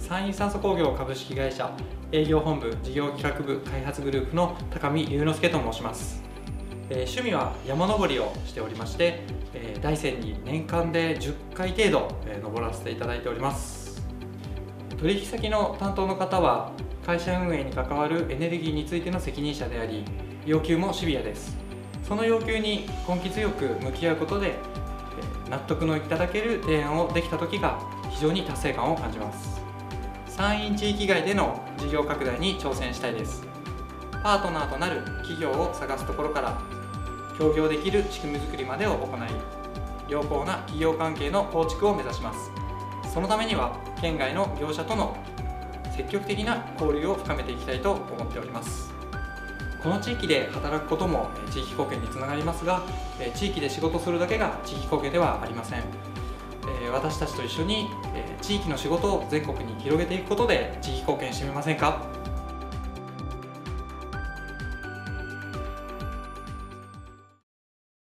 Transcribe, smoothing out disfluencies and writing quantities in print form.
山陰酸素工業株式会社営業本部事業企画部開発グループの高見龍之介と申します。趣味は山登りをしておりまして、大山に年間で10回程度登らせていただいております。取引先の担当の方は会社運営に関わるエネルギーについての責任者であり、要求もシビアです。その要求に根気強く向き合うことで納得のいただける提案をできた時が非常に達成感を感じます。山陰地域外での事業拡大に挑戦したいです。パートナーとなる企業を探すところから協業できる仕組み作りまでを行い、良好な企業関係の構築を目指します。そのためには県外の業者との積極的な交流を深めていきたいと思っております。この地域で働くことも地域貢献につながりますが、地域で仕事するだけが地域貢献ではありません。私たちと一緒に地域の仕事を全国に広げていくことで地域貢献してみませんか？